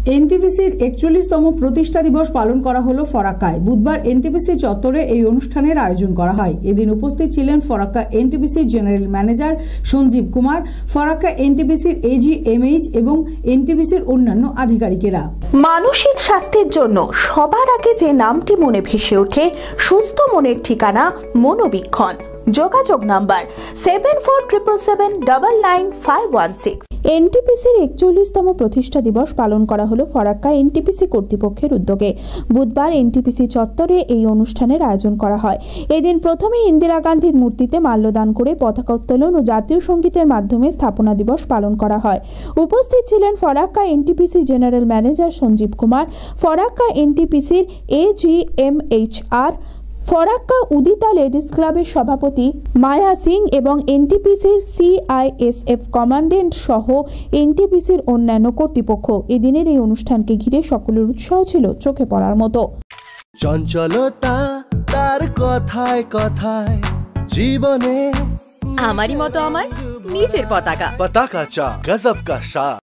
এনটিপিসির ৪১তম প্রতিষ্ঠা দিবস পালন করা হলো ফরাক্কায়। বুধবার এনটিপিসি চত্বরে এই অনুষ্ঠানের আয়োজন করা হয়। এদিন উপস্থিত ছিলেন ফরাক্কা এনটিপিসির জেনারেল ম্যানেজার সঞ্জীব কুমার, ফরাক্কা এনটিপিসির এজিএমএইচ এবং এনটিপিসির অন্যান্য আধিকারিকেরা। মানসিক স্বাস্থ্যের জন্য সবার আগে যে নামটি মনে ভেসে ওঠে, সুস্থ মনের ঠিকানা মনোবীক্ষণ। যোগাযোগ নাম্বার 7477799516। এনটিপিসির ৪১তম প্রতিষ্ঠা দিবস পালন করা হলো ফরাক্কা এনটিপিসি কর্তৃপক্ষের উদ্যোগে। বুধবার এনটিপিসি চত্বরে এই অনুষ্ঠানের আয়োজন করা হয়। এদিন প্রথমে ইন্দিরা গান্ধীর মূর্তিতে মাল্যদান করে পতাকা উত্তোলন ও জাতীয় সঙ্গীতের মাধ্যমে স্থাপনা দিবস পালন করা হয়। উপস্থিত ছিলেন Farakka NTPC general manager Sanjeev Kumar, Farakka এনটিপিসির এজিএমএইচআর, ফরাক্কা উদিতা লেডিস ক্লাবের সভাপতি মায়া সিং এবং এনটিপিসির সিআইএসএফ কমান্ডেন্ট সহ এনটিপিসির অন্যান্য কর্তৃপক্ষ। এদিনের এই অনুষ্ঠানকে ঘিরে সকলের উৎসাহ ছিল চোখে পড়ার মতো। চঞ্চলতা তার কথায় কথায় জীবনে আমারই মতো আমার নিজের পতাকা চা গজব কা শাহ।